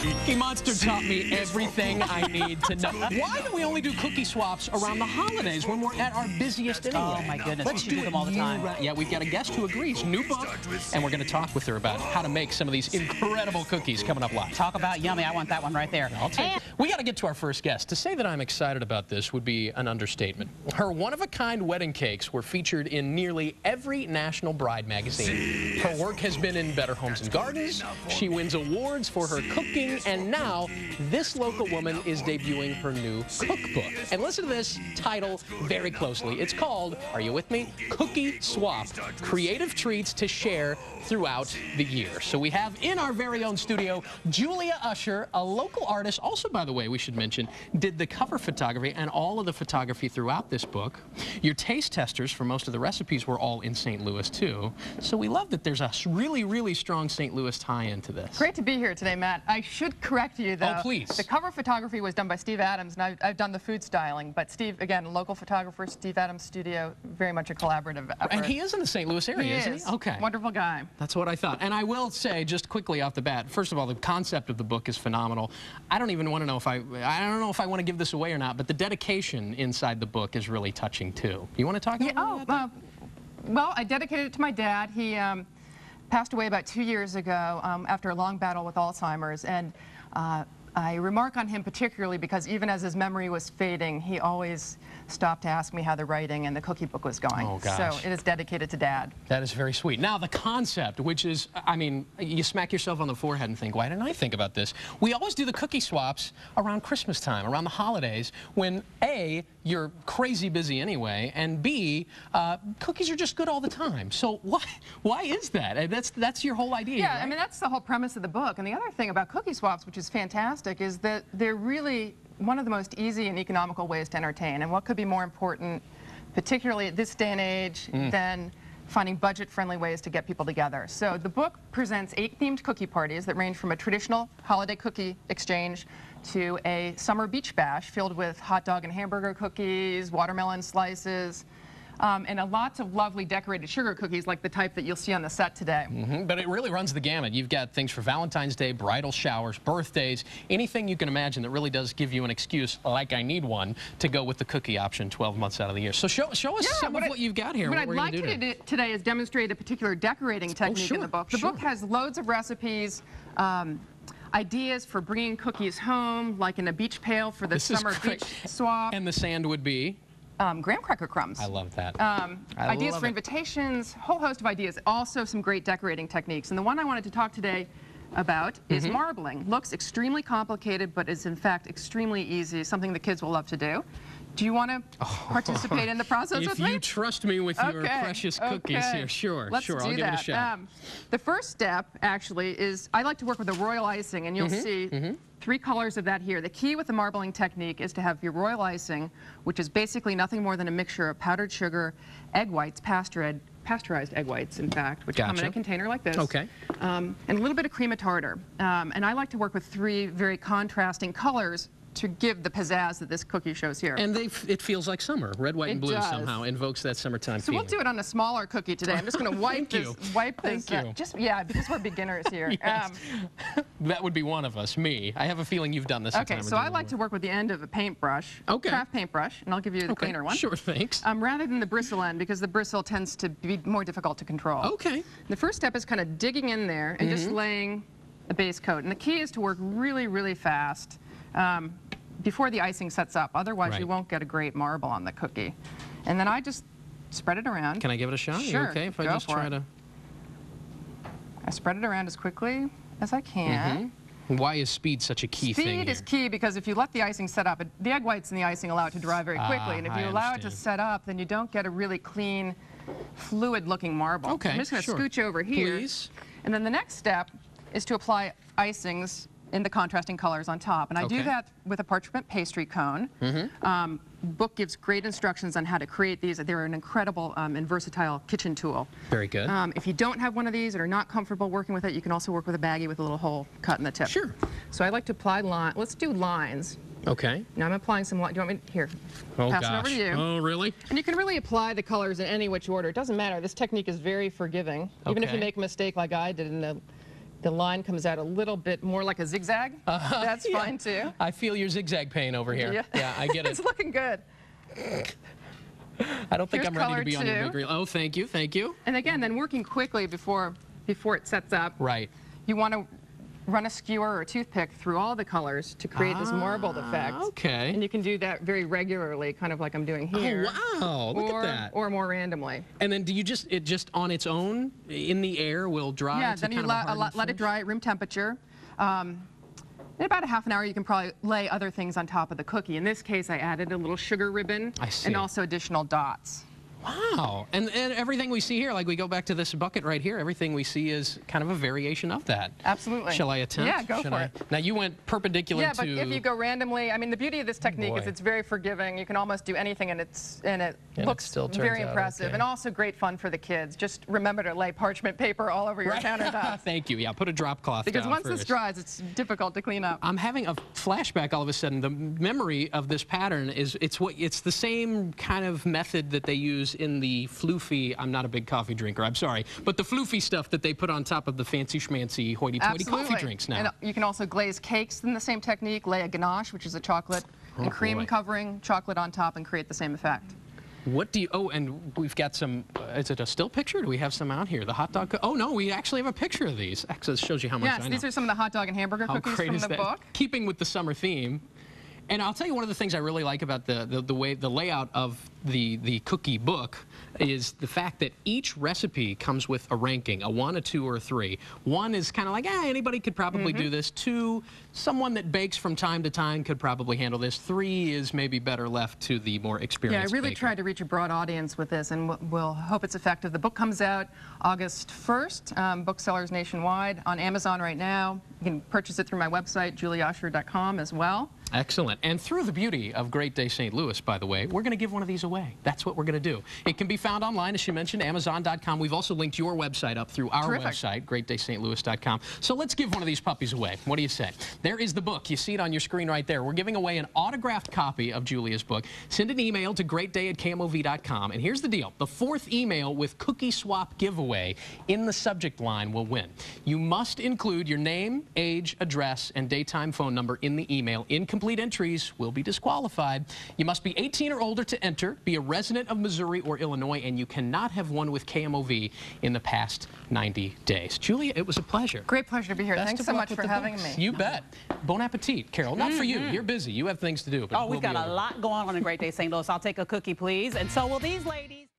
Cookie Monster taught me everything I need to know. Why do we only do cookie swaps around the holidays when we're at our busiest anyway? Oh my goodness, Let's we do them all the time. Yeah, we've got a guest who agrees. New book, and we're going to talk with her about how to make some of these incredible cookies coming up live. Talk about yummy. I want that one right there. I'll take it. We got to get to our first guest. To say that I'm excited about this would be an understatement. Her one-of-a-kind wedding cakes were featured in nearly every national bride magazine. Her work has been in Better Homes and Gardens. She wins awards for her cooking, and now this local woman is debuting her new cookbook. And listen to this title very closely. It's called, are you with me? Cookie Swap, creative treats to share throughout the year. So we have in our very own studio, Julia Usher, a local artist. Also, by the way, we should mention, did the cover photography and all of the photography throughout this book. Your taste testers for most of the recipes were all in St. Louis, too. So we love that there's a really, really strong St. Louis tie-in to this. Great to be here today, Matt. I should correct you, though. Oh, please. The cover photography was done by Steve Adams, and I've done the food styling. But Steve, again, local photographer, Steve Adams Studio, very much a collaborative effort. And he is in the St. Louis area, isn't he? Okay. Wonderful guy. That's what I thought. And I will say, just quickly off the bat, first of all, the concept of the book is phenomenal. I don't even want to know if I don't know if I want to give this away or not, but the dedication inside the book is really touching, too. You want to talk about that? Well, I dedicated it to my dad. He passed away about 2 years ago after a long battle with Alzheimer's. And I remark on him particularly because even as his memory was fading, he always stopped to ask me how the writing and the cookie book was going. Oh, gosh. So it is dedicated to Dad. That is very sweet. Now, the concept, which is, I mean, you smack yourself on the forehead and think, why didn't I think about this? We always do the cookie swaps around Christmas time, around the holidays, when A, you're crazy busy anyway, and B, cookies are just good all the time. So why is that? That's your whole idea, Yeah, right? I mean, that's the whole premise of the book. And the other thing about cookie swaps, which is fantastic, is that they're really one of the most easy and economical ways to entertain. And what could be more important, particularly at this day and age, than finding budget-friendly ways to get people together. So the book presents 8 themed cookie parties that range from a traditional holiday cookie exchange to a summer beach bash filled with hot dog and hamburger cookies, watermelon slices, and lots of lovely decorated sugar cookies like the type that you'll see on the set today. But it really runs the gamut. You've got things for Valentine's Day, bridal showers, birthdays, anything you can imagine that really does give you an excuse, like I need one, to go with the cookie option 12 months out of the year. So show us some of what you've got here. What I'd like to do today is demonstrate a particular decorating technique in the book. The book has loads of recipes, ideas for bringing cookies home, like in a beach pail for the summer beach swap. And the sand would be? Graham cracker crumbs. I love that. Ideas for invitations, whole host of ideas. Also some great decorating techniques. And the one I wanted to talk today about is marbling. Looks extremely complicated, but is in fact extremely easy, something the kids will love to do. Do you want to participate in the process with me? If you trust me with your precious cookies here, sure, I'll give it a shot. The first step, actually, is I like to work with a royal icing, and you'll see 3 colors of that here. The key with the marbling technique is to have your royal icing, which is basically nothing more than a mixture of powdered sugar, egg whites, pasteurized egg whites, in fact, which come in a container like this. And a little bit of cream of tartar. And I like to work with 3 very contrasting colors to give the pizzazz that this cookie shows here. And it feels like summer. Red, white, and blue somehow invokes that summertime feeling. So we'll do it on a smaller cookie today. I'm just going to wipe this. Because we're beginners here. That would be one of us, me. I have a feeling you've done this. Okay, so I like to work with the end of a paintbrush, craft paintbrush, and I'll give you the cleaner one. Sure, thanks. Rather than the bristle end, because the bristle tends to be more difficult to control. Okay. The first step is kind of digging in there and just laying a base coat. And the key is to work really, really fast before the icing sets up. Otherwise, you won't get a great marble on the cookie. And then I just spread it around. Can I give it a shot? Sure. You okay if I just try to? I spread it around as quickly as I can. Why is speed such a key thing here? Speed is key because if you let the icing set up, the egg whites and the icing allow it to dry very quickly. And if you allow it to set up, then you don't get a really clean, fluid-looking marble. Okay, I'm just going to scooch over here. Please. And then the next step is to apply icings in the contrasting colors on top. And I do that with a parchment pastry cone. Book gives great instructions on how to create these. They're an incredible and versatile kitchen tool. Very good. If you don't have one of these and are not comfortable working with it, you can also work with a baggie with a little hole cut in the tip. Sure. So I like to apply let's do lines. Okay. Now I'm applying some line. Do you want me here? Oh, pass gosh. it over to you. Oh, really? And you can really apply the colors in any which order. It doesn't matter. This technique is very forgiving. Even if you make a mistake like I did in the the line comes out a little bit more like a zigzag. That's Yeah. fine too. I feel your zigzag pain over here. Yeah, I get It's it. looking good. I don't think Here's I'm ready to color be on your two. big reel. Oh, thank you, thank you. And again, then working quickly before it sets up. Right. You want to run a skewer or a toothpick through all the colors to create this marbled effect. Okay. And you can do that very regularly, kind of like I'm doing here. Oh, wow, look or, at that. Or more randomly. And then do you it just on its own in the air will dry Yeah, to then you kind of a hardened let it finish? dry at room temperature. In about a half an hour, you can probably lay other things on top of the cookie. In this case, I added a little sugar ribbon I see. and also additional dots. Wow. And everything we see here, like we go back to this bucket right here, everything we see is kind of a variation of that. Absolutely. Shall I attempt? Yeah, go Should for I? it. Now you went perpendicular Yeah, to... but if you go randomly, I mean, the beauty of this technique boy. is it's very forgiving. You can almost do anything, and it it looks still turns very out impressive, okay. and also great fun for the kids. Just remember to lay parchment paper all over your countertop. Thank you. Yeah, put a drop cloth Because down once first. this dries, it's difficult to clean up. I'm having a flashback all of a sudden. The memory of this pattern is it's the same kind of method that they use in the floofy. I'm not a big coffee drinker, I'm sorry, but the floofy stuff that they put on top of the fancy schmancy hoity-toity coffee drinks now. And you can also glaze cakes in the same technique, lay a ganache, which is a chocolate and cream boy. covering, chocolate on top, and create the same effect. What do you, oh, and we've got some, is it a still picture? Do we have some out here? The hot dog, oh no, we actually have a picture of these. Actually, this shows you how much I Yes, know. these are some of the hot dog and hamburger How cookies great from is the that? book. Keeping with the summer theme. And I'll tell you one of the things I really like about the way the layout of the cookie book is the fact that each recipe comes with a ranking, a 1, a 2, or a 3. 1 is kind of like, anybody could probably do this. 2, someone that bakes from time to time could probably handle this. 3 is maybe better left to the more Yeah, experienced I really baker. tried to reach a broad audience with this, and we'll hope it's effective. The book comes out August 1st, booksellers nationwide, on Amazon right now. You can purchase it through my website, julieusher.com, as well. Excellent. And through the beauty of Great Day St. Louis, by the way, we're going to give one of these away. That's what we're going to do. It can be found online, as you mentioned, Amazon.com. We've also linked your website up through our Terrific. website, GreatDaySt.Louis.com. So let's give one of these puppies away. What do you say? There is the book. You see it on your screen right there. We're giving away an autographed copy of Julia's book. Send an email to greatday@kmov.com. And here's the deal. The 4th email with cookie swap giveaway in the subject line will win. You must include your name, age, address, and daytime phone number in the email. Incomplete entries will be disqualified. You must be 18 or older to enter, be a resident of Missouri or Illinois, and you cannot have won with KMOV in the past 90 days. Julia, it was a pleasure. Great pleasure to be here. Best Thanks of so luck much with for the having books. me. You bet. Bon appetit, Carol. Not for you. You're busy. You have things to do. But Oh, we've we'll be got a over. lot going on in Great Day St. Louis. I'll take a cookie, please. And so will these ladies.